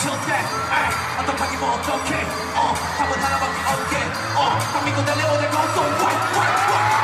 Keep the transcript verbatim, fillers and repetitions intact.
until then 에이 어떡하기 뭐 어떡해 어 답은 하나밖에 없게 어 딱 믿고 달려오는 것도 why why why